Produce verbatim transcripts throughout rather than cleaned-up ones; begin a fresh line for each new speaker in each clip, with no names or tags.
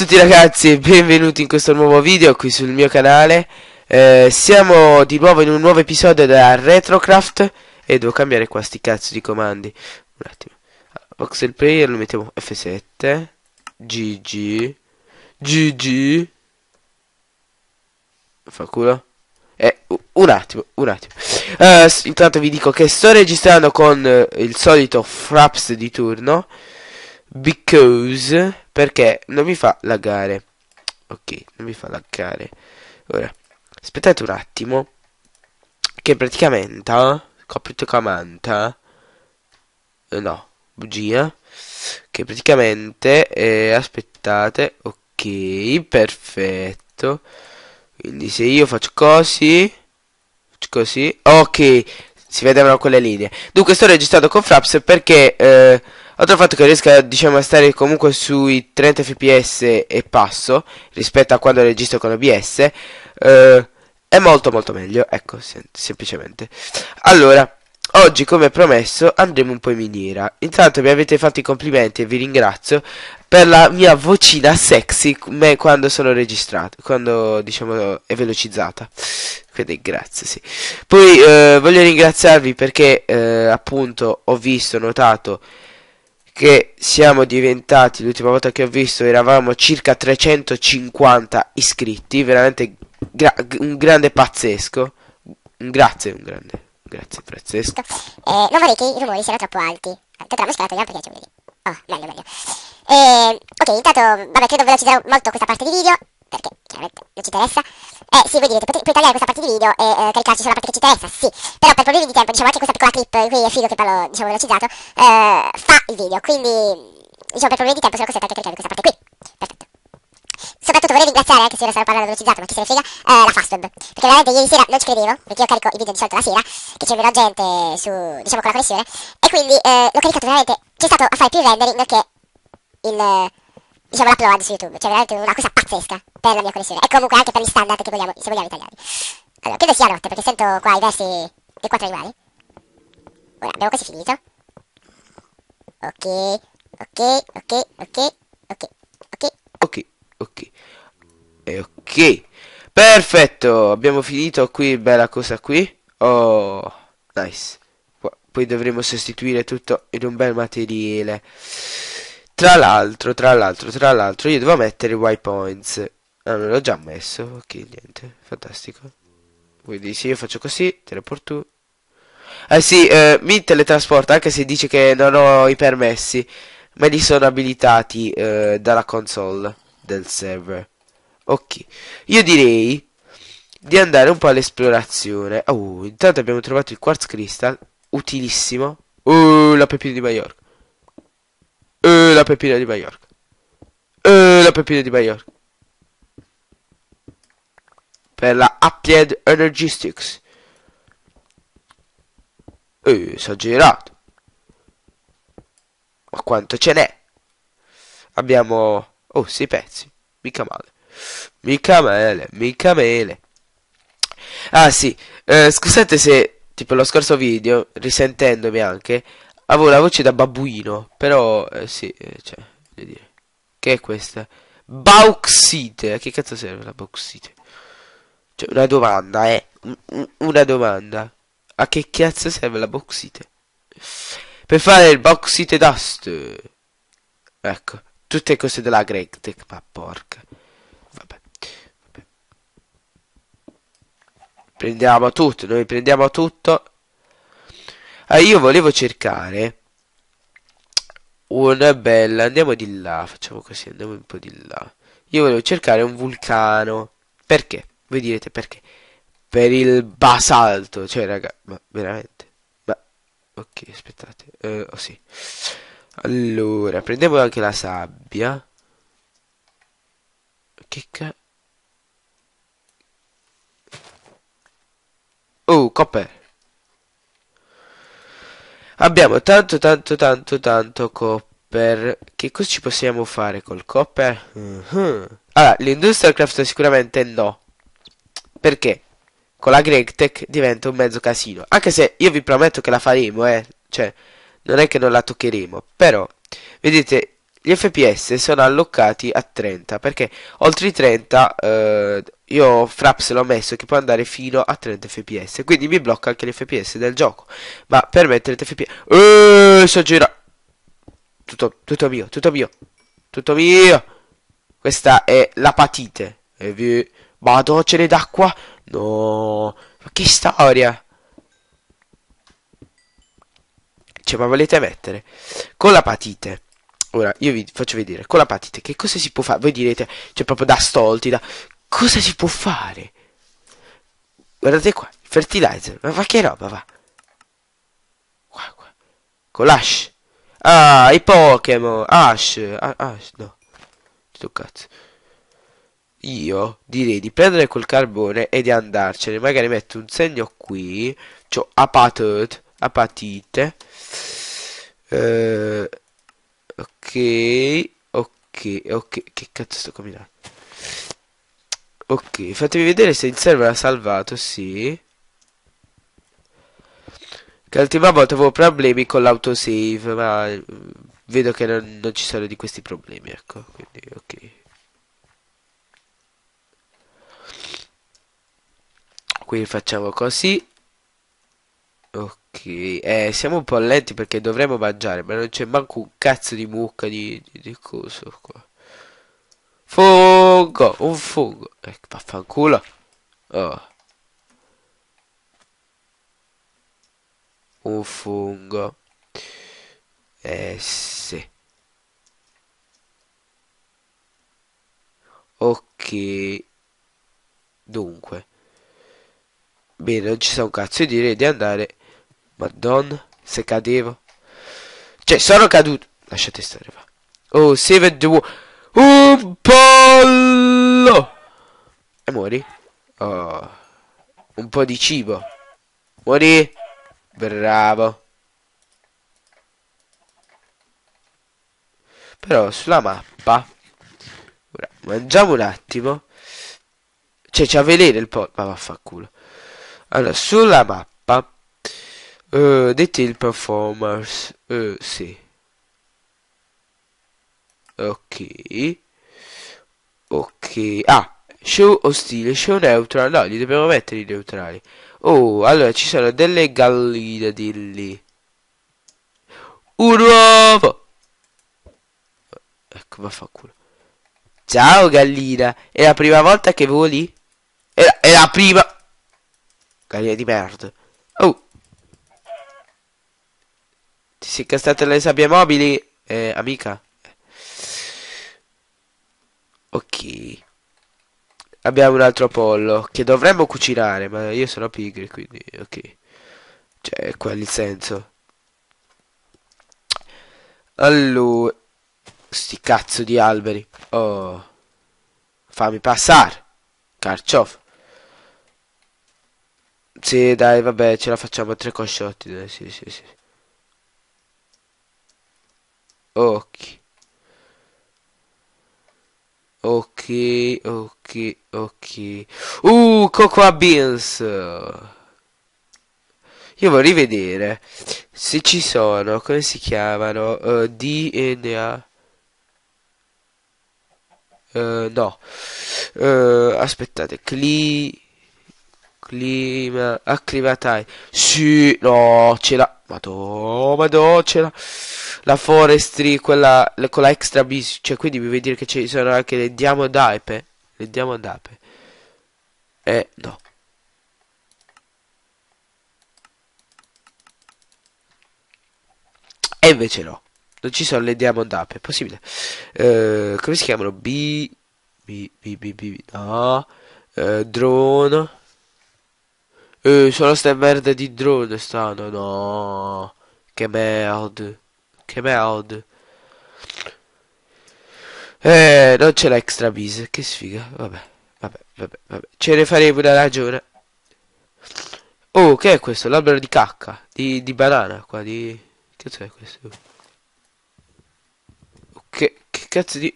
tutti ragazzi e benvenuti in questo nuovo video qui sul mio canale. eh, Siamo di nuovo in un nuovo episodio da Retrocraft. E devo cambiare qua sti cazzo di comandi. Un attimo. Voxel player lo mettiamo F sette. G G G G. Fa culo. Eh, un attimo, un attimo. uh, Intanto vi dico che sto registrando con uh, il solito Fraps di turno, because perché non mi fa laggare. Ok, non mi fa laggare. Ora, aspettate un attimo, che praticamente coprito camanta eh, no, bugia. Che praticamente eh, aspettate. Ok, perfetto. Quindi se io faccio così, faccio così, ok, si vedevano quelle linee. Dunque sto registrando con Fraps perché eh, oltre al fatto che riesca, diciamo, a stare comunque sui trenta fps e passo rispetto a quando registro con O B S, eh, è molto molto meglio, ecco, sem semplicemente. Allora, oggi come promesso andremo un po' in miniera. Intanto mi avete fatto i complimenti e vi ringrazio per la mia vocina sexy me quando sono registrato, quando diciamo è velocizzata. Quindi grazie, sì. Poi eh, voglio ringraziarvi perché eh, appunto ho visto, notato che siamo diventati, l'ultima volta che ho visto eravamo circa trecentocinquanta iscritti, veramente gra un grande pazzesco. Un grazie, un grande, grazie pazzesco.
Eh, non vorrei che i rumori siano troppo alti. Tanto la scatola perché c'è un oh, meglio, meglio. Eh, ok, intanto, vabbè, credo velocizzerò molto questa parte di video, perché chiaramente non ci interessa. Eh, sì, voi direte, puoi, puoi tagliare questa parte di video e eh, caricarci sulla parte che ci interessa, sì. Però per problemi di tempo, diciamo, anche questa piccola clip in cui è figo che parlo, diciamo, velocizzato, eh, fa il video, quindi, diciamo, per problemi di tempo sono costretto anche a caricare questa parte qui. Perfetto. Soprattutto vorrei ringraziare, anche se ora sarò parlando velocizzato, ma chi se ne frega, eh, la Fastweb. Perché veramente ieri sera non ci credevo, perché io carico i video di solito la sera, che c'è meno gente su, diciamo, con la connessione, e quindi eh, l'ho caricato veramente, c'è stato a fare più rendering che il, diciamo, l'upload su YouTube. Cioè veramente una cosa pazzesca per la mia connessione, e comunque anche per gli standard che vogliamo, se vogliamo italiani. Allora, credo sia notte, perché sento qua i versi dei quattro animali. Ora, abbiamo quasi finito. Ok, ok, ok, ok, ok, ok.
Ok, ok. E ok. Perfetto, abbiamo finito qui, bella cosa qui. Oh, nice. Qua, poi dovremo sostituire tutto in un bel materiale. Tra l'altro, tra l'altro, tra l'altro, io devo mettere i waypoints. Ah, non l'ho già messo. Ok, niente, fantastico. Quindi se io faccio così, teleporto. Eh sì, eh, mi teletrasporta, anche se dice che non ho i permessi, ma li sono abilitati eh, dalla console del server. Ok, io direi di andare un po' all'esplorazione. Oh, intanto abbiamo trovato il quartz crystal, utilissimo. Oh, la pepina di Maiorca. Oh, la pepina di Maiorca. Oh, la pepina di Maiorca. Per la Applied Energistics. Eh, esagerato. Ma quanto ce n'è? Abbiamo... oh, sei pezzi. Mica male. Mica male, mica mele. Ah sì, eh, scusate se tipo lo scorso video, risentendomi anche, avevo la voce da babbuino. Però, eh, sì, eh, cioè, voglio dire, che è questa? Bauxite. A che cazzo serve la bauxite? Cioè, una domanda, eh. Una domanda. A che cazzo serve la bauxite? Per fare il bauxite dust. Ecco, tutte cose della Gregtech, ma porca. Vabbè, vabbè. Prendiamo tutto, noi prendiamo tutto. Ah, io volevo cercare una bella... andiamo di là, facciamo così, andiamo un po' di là. Io volevo cercare un vulcano. Perché? Voi direte perché? Per il basalto, cioè raga, ma veramente? Ma ok, aspettate, uh, oh sì. Allora, prendiamo anche la sabbia. Che ca... oh, copper. Abbiamo tanto tanto tanto tanto copper. Che cosa ci possiamo fare col copper? Uh-huh. Allora, l'industrial craft sicuramente no. Perché? Con la Gregtech diventa un mezzo casino. Anche se io vi prometto che la faremo, eh. Cioè, non è che non la toccheremo. Però, vedete, gli F P S sono allocati a trenta, perché oltre i trenta eh, io Fraps l'ho messo che può andare fino a trenta F P S, quindi mi blocca anche gli F P S del gioco, ma per me trenta F P S. Eeeh, sto gira. Tutto, tutto mio, tutto mio, tutto mio. Questa è l'apatite. E vi... Vado, ce n'è d'acqua? No, ma che storia. Cioè, ma volete mettere? Con l'apatite. Ora, io vi faccio vedere. Con l'apatite, che cosa si può fare? Voi direte, cioè, proprio da stolti, da... Cosa si può fare? Guardate qua, il fertilizer. Ma fa che roba, va? Qua, qua. Con l'Ash. Ah, i Pokémon. Ash. Ah, Ash, no. Sto cazzo. Io direi di prendere quel carbone e di andarcene. Magari metto un segno qui. C'ho apatite. Apatite. Eh, ok. Ok. Ok. Che cazzo sto camminando? Ok. Fatemi vedere se il server ha salvato. Sì. Che l'ultima volta avevo problemi con l'autosave. Ma eh, vedo che non, non ci sono di questi problemi. Ecco. Quindi ok. Quindi facciamo così. Ok, eh, siamo un po' lenti perché dovremmo mangiare, ma non c'è manco un cazzo di mucca di, di, di coso qua. Fungo, un fungo. Eh, vaffanculo. Oh, un fungo. Eh, sì. Ok, dunque. Bene, non ci sa un cazzo, io direi di andare. Madonna, se cadevo. Cioè, sono caduto. Lasciate stare, va. Oh, save the world. Un pollo! E muori? Oh, un po' di cibo. Muori? Bravo. Però sulla mappa. Ora, mangiamo un attimo. Cioè, c'ha veleno il pollo. Ma vaffanculo. Allora, sulla mappa. Uh, detail performers. Uh, sì. Ok. Ok. Ah, show ostile, show neutral. No, li dobbiamo mettere i neutrali. Oh, allora ci sono delle galline di lì. Un uovo! Ecco, vaffanculo. Ciao gallina. È la prima volta che voli? È la, è la prima. Gallina di merda. Oh, ti sei incastrata nelle sabbie mobili? Eh, amica. Ok. Abbiamo un altro pollo che dovremmo cucinare, ma io sono pigri, quindi ok. Cioè, qual è il senso? Allora, sti cazzo di alberi. Oh, fammi passare. Carciofo. Sì, dai, vabbè, ce la facciamo a tre cosciotti, dai, sì, sì, sì. Ok. Ok, ok, ok. Uh, Cocoa Beans. Io vorrei vedere se ci sono, come si chiamano? Uh, D N A. Uh, no. Uh, aspettate, cli... Clima... Acclimatai. Sì, no, ce l'ha. Madò, madò, ce l'ha. La forestry, quella le- con la extra bis. Cioè, quindi mi vuoi dire che ci sono anche le diamondape? Le diamondape. Eh, no. E invece no. Non ci sono le diamond up, è possibile. Eh, come si chiamano? B... B... B... B... B... No. Eh, drone. Eh, sono ste merde di drone stanno. No. Che merda. Che merda. Eh, non c'è l'extra bis. Che sfiga. Vabbè. Vabbè, vabbè, vabbè. Ce ne faremo una ragione. Oh, che è questo? L'albero di cacca. Di, di banana qua. Di... Che cazzo è questo? Che, che cazzo di...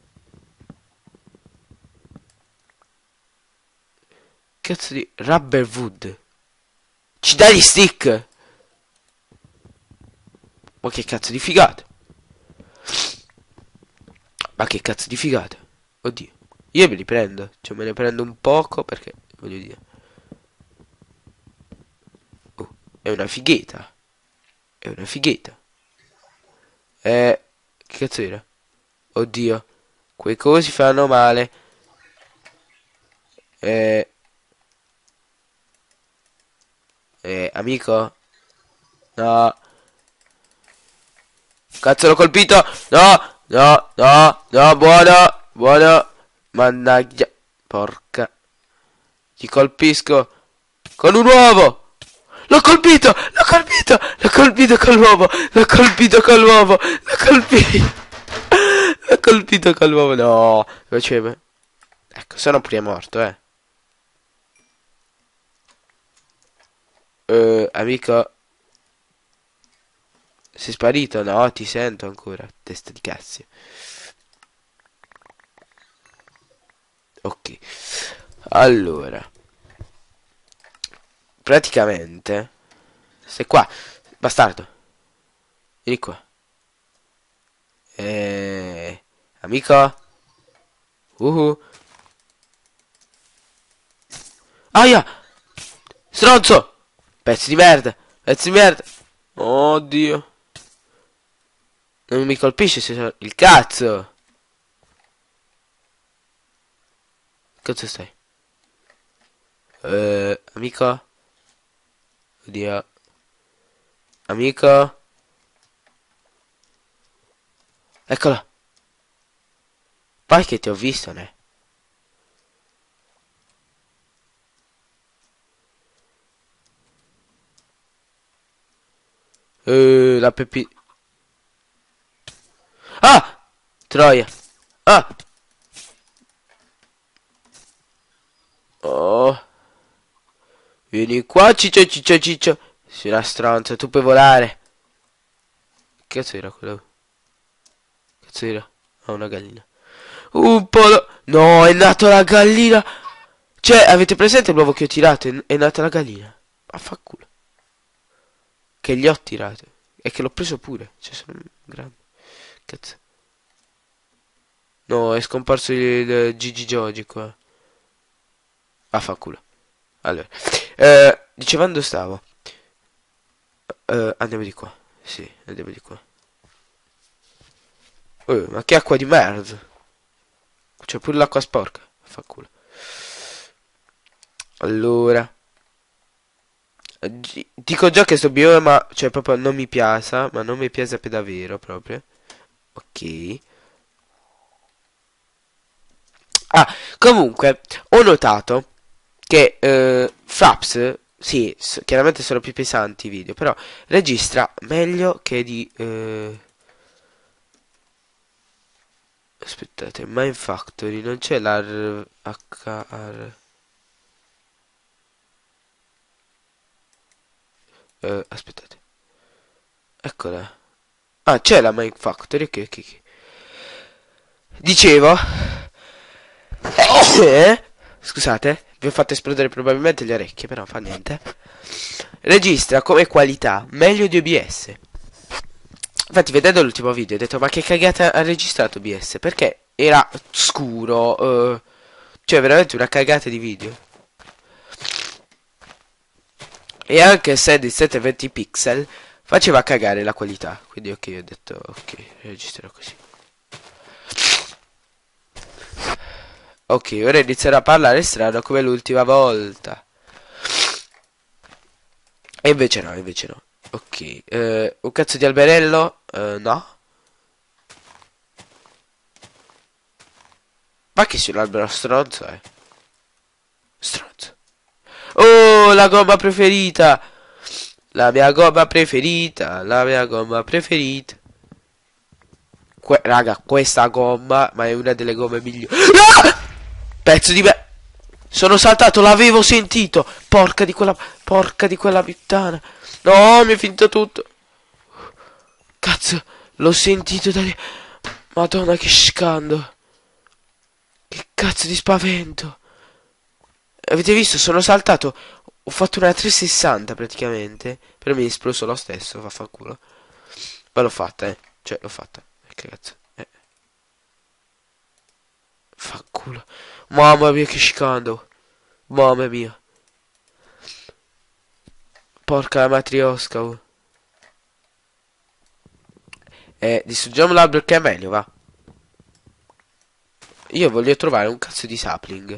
Cazzo di rubber wood. Ci dai gli stick? Ma che cazzo di figata. Ma che cazzo di figata. Oddio. Io me li prendo. Cioè me ne prendo un poco perché, voglio dire. Oh, è una fighetta. È una fighetta. Eh, che cazzo era? Oddio. Quei cosi fanno male. Eh, eh, amico? No. Cazzo l'ho colpito. No, no, no, no, buono, buono. Mannaggia. Porca. Ti colpisco con un uovo. L'ho colpito, l'ho colpito, l'ho colpito con l'uovo, l'ho colpito con l'uovo, l'ho colpito. L'ho colpito con l'uovo, no. Faceva. Ecco, sono pure morto, eh. Eh, amico. Sei sparito? No, ti sento ancora. Testa di cazzo. Ok. Allora. Praticamente. Sei qua. Bastardo. Vieni qua. Eh... Amico? Uhu. Aia! Stronzo! Pezzi di merda! Pezzi di merda! Oddio. Non mi colpisce se sono... Il cazzo! Cazzo stai? Eh, amico? Oddio. Amico? Eccola. Poi che ti ho visto, ne? Eh, la pepi... Ah! Troia. Ah! Oh. Vieni qua, ciccio, ciccio, ciccio. Sei una stronza, tu puoi volare. Che cazzo era quello? Che cazzo era? Ah, una gallina. Un polo. No, è nata la gallina. Cioè, avete presente l'uovo che ho tirato? È, è nata la gallina. Affanculo. Che gli ho tirato. E che l'ho preso pure. Cioè, sono grande. Cazzo. No, è scomparso il, il Gigi Giogi qua. Affanculo. Allora. Eh, dicevando stavo. Eh, andiamo di qua. Sì, andiamo di qua. Oh, ma che acqua di merda. C'è pure l'acqua sporca. Affanculo. Allora. G- Dico già che sto bioma, cioè proprio non mi piace, ma non mi piace per davvero proprio. Ok. Ah, comunque, ho notato che eh, Fraps, sì, s- chiaramente sono più pesanti i video, però registra meglio che di... eh, aspettate, Mind Factory, non c'è l'R H R... Eh, aspettate, eccola. Ah, c'è la Mind Factory, ok, ok, ok. Dicevo... Eh? Scusate, vi ho fatto esplodere probabilmente le orecchie, però fa niente. Registra come qualità meglio di O B S. Infatti, vedendo l'ultimo video, ho detto: ma che cagata ha registrato O B S? Perché era scuro, eh, cioè veramente una cagata di video. E anche se di settecentoventi pixel faceva cagare la qualità. Quindi, ok, ho detto: ok, registrerò così. Ok, ora inizierò a parlare strano come l'ultima volta. E invece no, invece no. Ok, eh, un cazzo di alberello? Eh, no. Ma che sei un albero stronzo, eh? Stronzo. Oh, la gomma preferita! La mia gomma preferita, la mia gomma preferita. Que raga, questa gomma, ma è una delle gomme migliori. Ah! Pezzo di me. Sono saltato, l'avevo sentito. Porca di quella, porca di quella puttana. No, mi è finito tutto. Cazzo, l'ho sentito da lì. Madonna, che scando. Che cazzo di spavento. Avete visto? Sono saltato. Ho fatto una trecentosessanta praticamente. Però mi è esploso lo stesso, vaffanculo. Ma l'ho fatta, eh. Cioè, l'ho fatta. Che cazzo. Eh. Fa culo. Mamma mia che scandalo. Mamma mia. Porca la matriosca. Oh. Eh, distruggiamo l'albero che è meglio, va. Io voglio trovare un cazzo di sapling.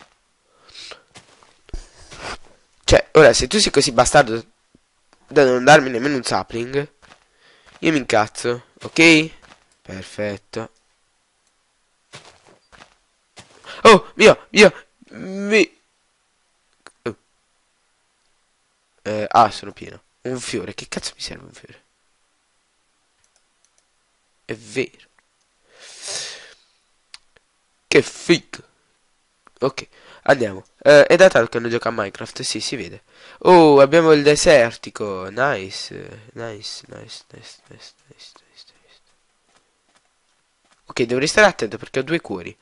Cioè, ora, se tu sei così bastardo da non darmi nemmeno un sapling, io mi incazzo, ok? Perfetto. Oh, mio, mio, mi... Oh. Eh, ah, sono pieno. Un fiore, che cazzo mi serve un fiore? È vero. Che figo. Ok, andiamo. Eh, è da tanto che non gioca a Minecraft, sì, si vede. Oh, abbiamo il desertico. Nice, nice, nice, nice, nice, nice, nice, nice. Ok, dovrei stare attento perché ho due cuori.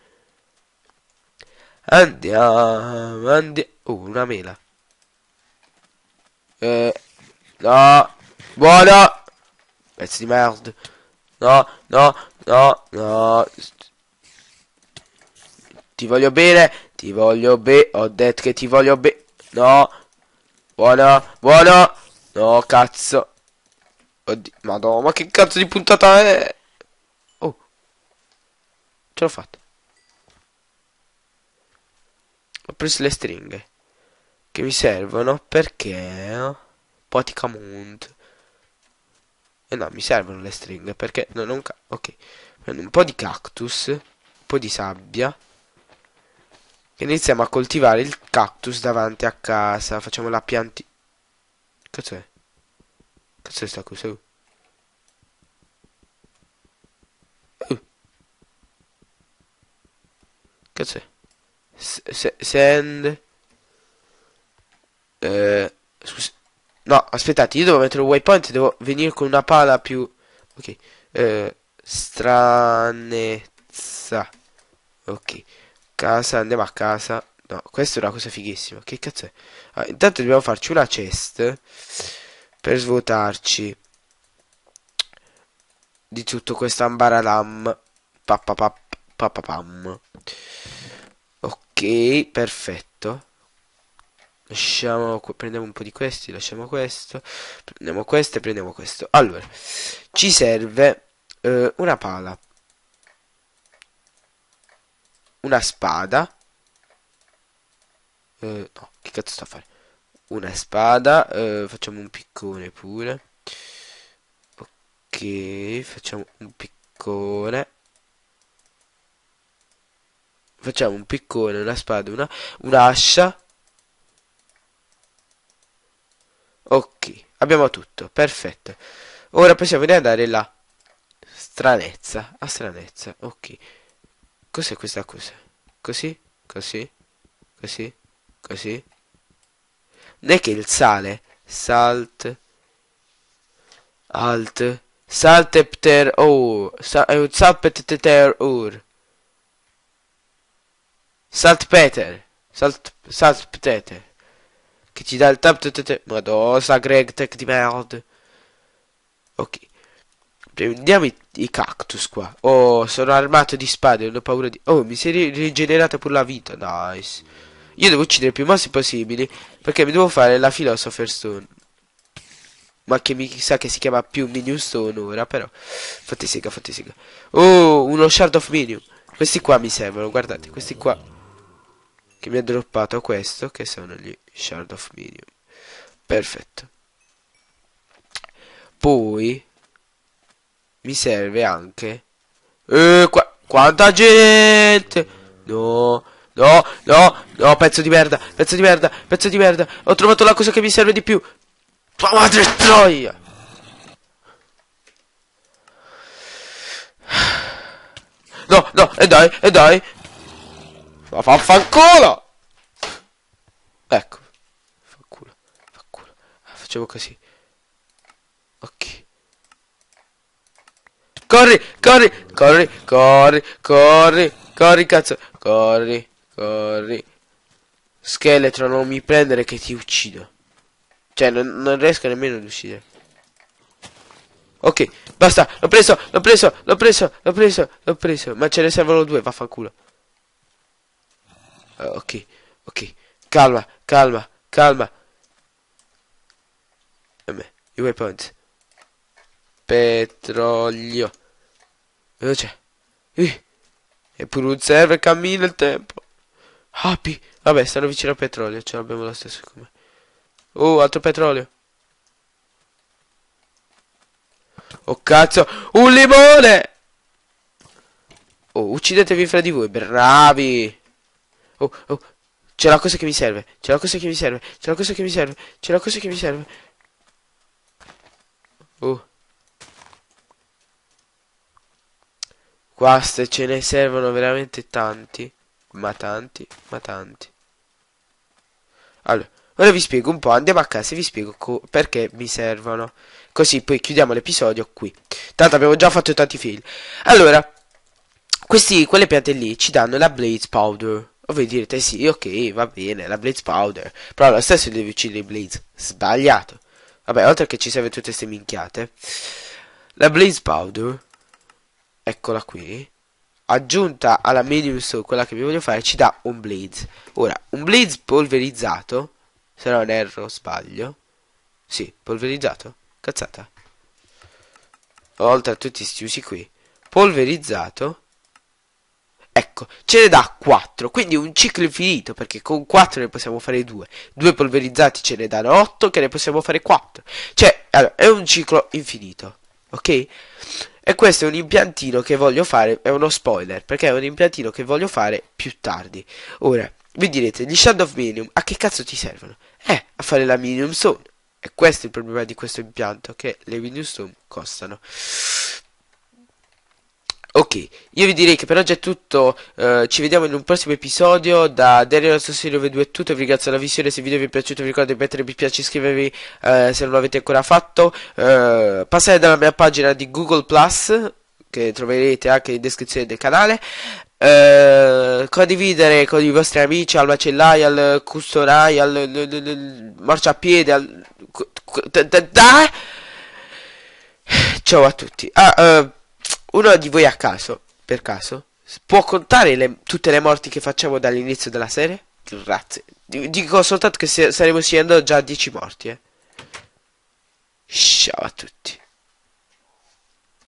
Andiamo, andiamo. Oh, una mela. Eh, no. Buono. Pezzo di merda. No, no, no, no. Ti voglio bene, ti voglio bene. Ho detto che ti voglio bene. No. Buona, buona. No, cazzo. Oddio, madonna, ma che cazzo di puntata è? Oh, ce l'ho fatta. Ho preso le stringhe che mi servono perché praticamente eh no, mi servono le stringhe perché no, non ca ok, prendo un po' di cactus, un po' di sabbia e iniziamo a coltivare il cactus davanti a casa. Facciamo la pianti. Cazzo è? Cazzo è sta cosa? Uh. Uh. Cazzo è? S se send eh, scusa. No, aspettate, io devo mettere un waypoint, devo venire con una pala più... Ok, eh, stranezza. Ok, casa, andiamo a casa. No, questa è una cosa fighissima. Che cazzo è? Ah, intanto dobbiamo farci una chest per svuotarci di tutto questo ambaralam. Papapap, papapam. Ok, perfetto. Lasciamo, prendiamo un po' di questi, lasciamo questo, prendiamo questo e prendiamo questo. Allora, ci serve eh, una pala, una spada, eh, no, che cazzo sta a fare? Una spada, eh, facciamo un piccone pure. Ok, facciamo un piccone. Facciamo un piccone, una spada, una, un'ascia. Ok, abbiamo tutto, perfetto. Ora possiamo andare là. Stranezza, a stranezza, ok. Cos'è questa cosa? Così, così, così, così. Non è che il sale, salt, alt, saltepter, oh, sa, è un salpeter ur. Saltpeter, salt, saltpeter. Che ci dà il tap. Madonna, Greg Tech di merda. Ok. Prendiamo i, i cactus qua. Oh, sono armato di spade, non ho paura di... Oh, mi si è ri- rigenerata pure la vita. Nice. Io devo uccidere più mossi possibili perché mi devo fare la Philosopher's Stone. Ma che mi sa che si chiama più Minion Stone ora, però. Fatti sega, fatti sega. Oh, uno Shard of Minion. Questi qua mi servono, guardate, questi qua. Che mi ha droppato questo, che sono gli Shard of Minion. Perfetto. Poi mi serve anche eh, qua quanta gente. No, no, no, no, pezzo di merda, pezzo di merda, pezzo di merda. Ho trovato la cosa che mi serve di più. Tua madre troia. No, no, e dai, e dai. Ma fa fanculo. Ecco. Fa culo, fa culo. Facevo così. Ok. Corri, corri, corri, corri, corri, corri, cazzo. Corri, corri. Scheletro, non mi prendere che ti uccido. Cioè, non, non riesco nemmeno ad uccidere. Ok, basta, l'ho preso, l'ho preso, l'ho preso, l'ho preso, l'ho preso. Ma ce ne servono due, vaffanculo. Uh, ok, ok. Calma, calma, calma. Vabbè, i waypoint. Petrolio. Veloce. Uh, e pure un server cammina il tempo. Happy. Vabbè, stanno vicino al petrolio. Ce l'abbiamo lo stesso come. Oh, altro petrolio. Oh, cazzo. Un limone! Oh, uccidetevi fra di voi. Bravi. Oh, oh. C'è la cosa che mi serve. C'è la cosa che mi serve. C'è la cosa che mi serve. C'è la cosa che mi serve. Oh. Qua se ce ne servono veramente tanti. Ma tanti, ma tanti. Allora, ora vi spiego un po'. Andiamo a casa e vi spiego perché mi servono. Così poi chiudiamo l'episodio qui. Tanto abbiamo già fatto tanti fail. Allora, questi, quelle piante lì ci danno la Blaze Powder. O voi direte sì, ok, va bene, la Blaze Powder. Però lo stesso devi uccidere i Blaze. Sbagliato. Vabbè, oltre che ci serve tutte queste minchiate. La Blaze Powder, eccola qui, aggiunta alla medium stone, quella che vi voglio fare, ci dà un blaze. Ora, un blaze polverizzato, se non erro, sbaglio. Sì, polverizzato. Cazzata. Oltre a tutti sti usi qui. Polverizzato. Ecco, ce ne dà quattro, quindi un ciclo infinito, perché con quattro ne possiamo fare due. Due polverizzati ce ne danno otto, che ne possiamo fare quattro. Cioè, allora, è un ciclo infinito, ok? E questo è un impiantino che voglio fare, è uno spoiler, perché è un impiantino che voglio fare più tardi. Ora, vi direte, gli Shard of Medium a che cazzo ti servono? Eh, a fare la Medium Stone. E questo è il problema di questo impianto, che le Medium Stone costano. Ok, io vi direi che per oggi è tutto, eh, ci vediamo in un prossimo episodio. Da Dario Sosserio V due è tutto, vi ringrazio della visione, se il video vi è piaciuto vi ricordo di mettere mi piace, iscrivervi eh, se non l'avete ancora fatto, eh, passate dalla mia pagina di Google Plus, che troverete anche in descrizione del canale, eh, condividere con i vostri amici, al macellaio, al custonaio, al, al, al, al marciapiede, al... Ciao a tutti. Ah, eh, uno di voi a caso, per caso, può contare le- tutte le morti che facciamo dall'inizio della serie? Grazie. D- Dico soltanto che se- saremo scendendo già a dieci morti, eh. Ciao a tutti.